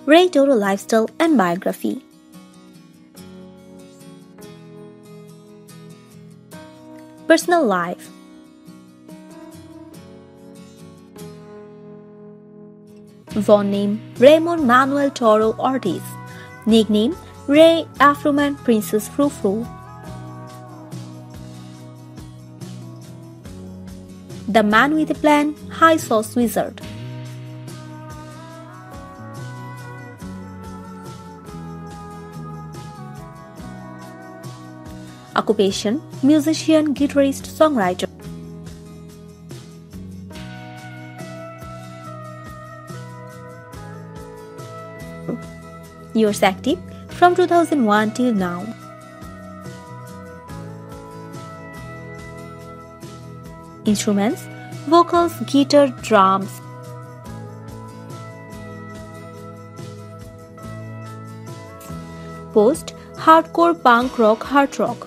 Ray Toro lifestyle and biography. Personal life. Born name Raymond Manuel Toro Ortiz. Nickname Ray Afroman Princess Frou Frou. The Man with a Plan, High Sauce Wizard. Occupation: musician, guitarist, songwriter. Years active from 2001 till now. Instruments: vocals, guitar, drums. Post: hardcore, punk rock, hard rock.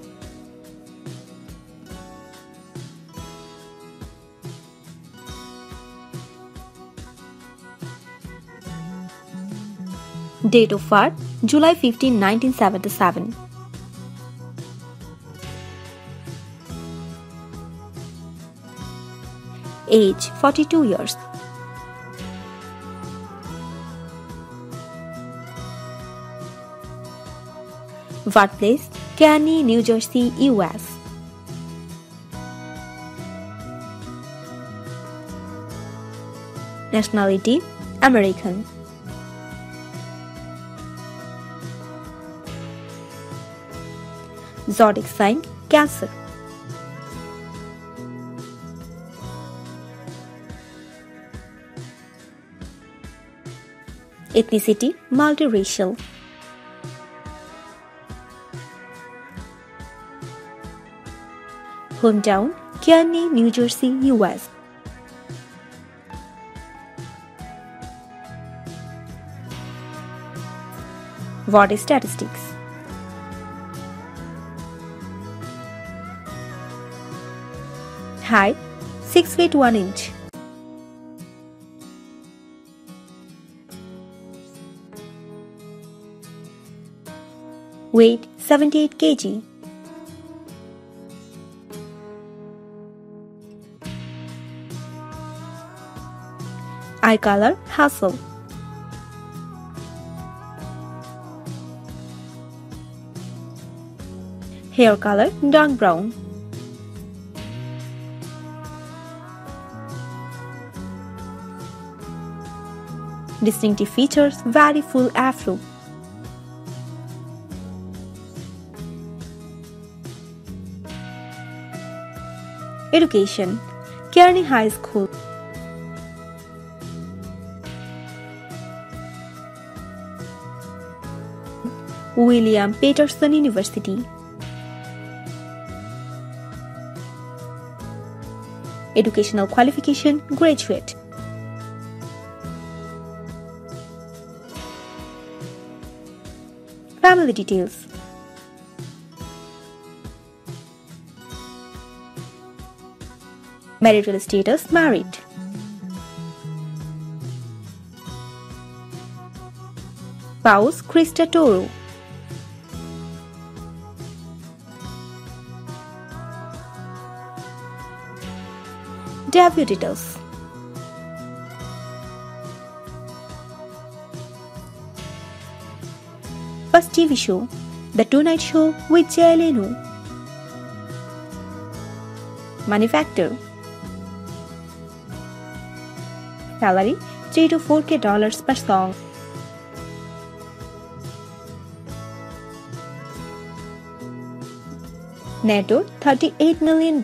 Date of birth: July 15, 1977. Age: 42 years. Birthplace: Kearney, New Jersey, US. Nationality: American. Zodiac sign: Cancer. Ethnicity: multiracial. Hometown: Kearney, New Jersey, US. What is statistics? Height: 6 feet 1 inch. Weight: 78 kg. Eye color: hazel. Hair color: dark brown. Distinctive features: very full afro. Education: Kearney High School. William Paterson University. Educational qualification: graduate. Family details. Marital status: married. Spouse: Krista Toro. Debut details. First TV show: The Tonight Show with Jay Leno. Manufacturer: salary $3 to $4K per song. Net worth $38 million.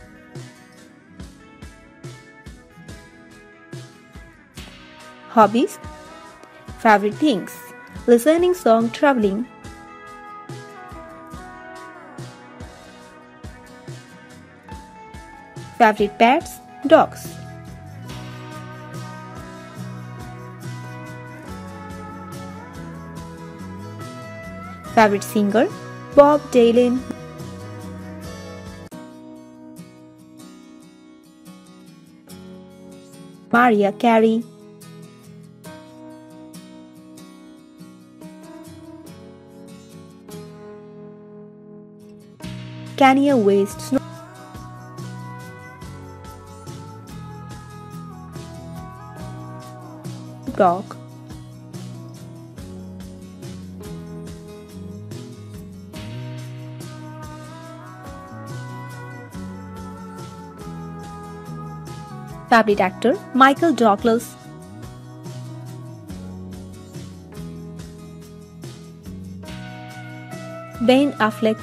Hobbies: favorite things: listening song, traveling. Favorite pets: dogs. Favorite singer: Bob Dylan. Mariah Carey. Kanye West, Snoop Dogg, favorite actor Michael Douglas, Ben Affleck,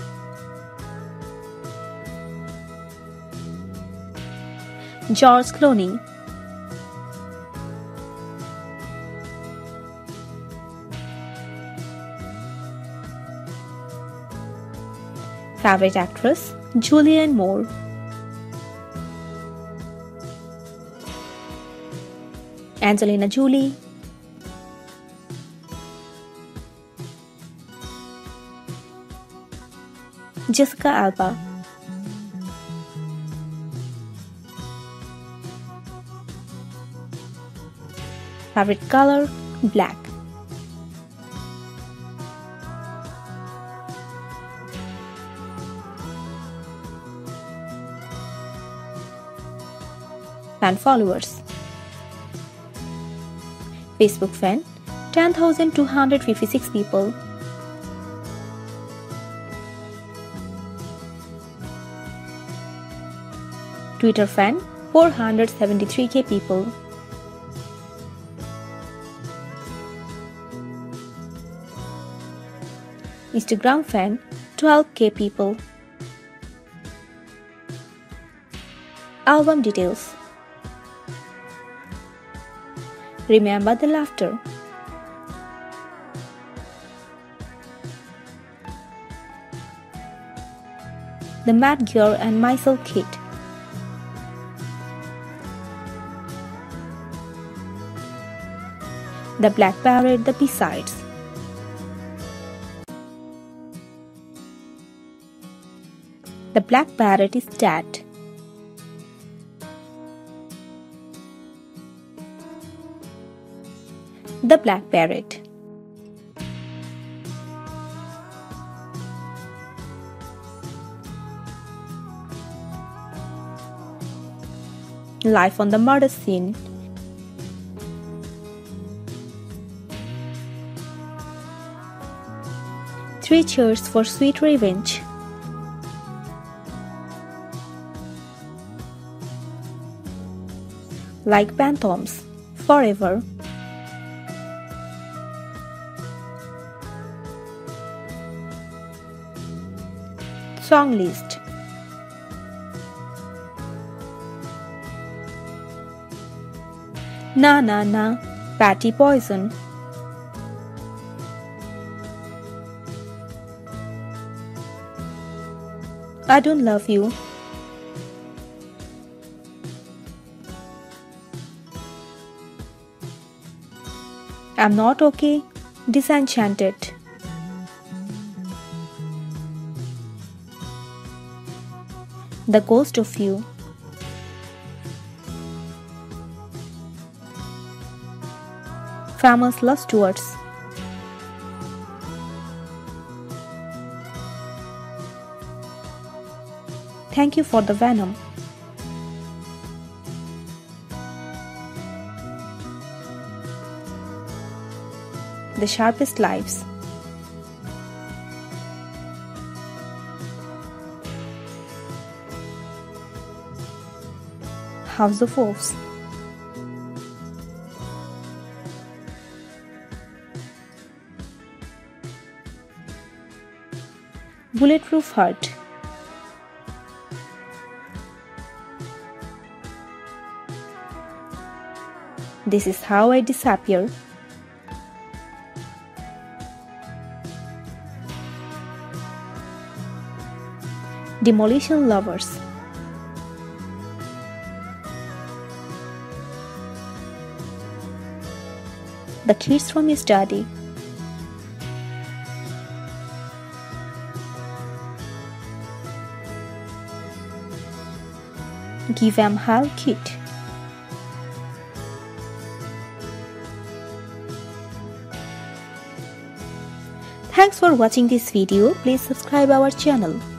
George Clooney, favorite actress Julianne Moore, Angelina Jolie, Jessica Alba, favorite color black, fan followers, Facebook fan 10,256 people, Twitter fan 473k people, Instagram fan 12k people. Album details. Remember the laughter. The Mad Gear and Myself Kit. The Black Parrot, the B-sides. The Black Parrot is dead. The Black Parrot. Life on the murder scene. Three cheers for sweet revenge. Like phantoms, forever. Song list. Na Na Na, Patty Poison. I Don't Love You. I'm Not Okay, Disenchanted. The Ghost of You. Famous Last Words. Thank You for the Venom. The Sharpest Lives. House of Wolves. Bulletproof Heart. This Is How I Disappear. Demolition Lovers. The Kids from Yesterday. Give 'em Hell Kit. Thanks for watching this video. Please subscribe our channel.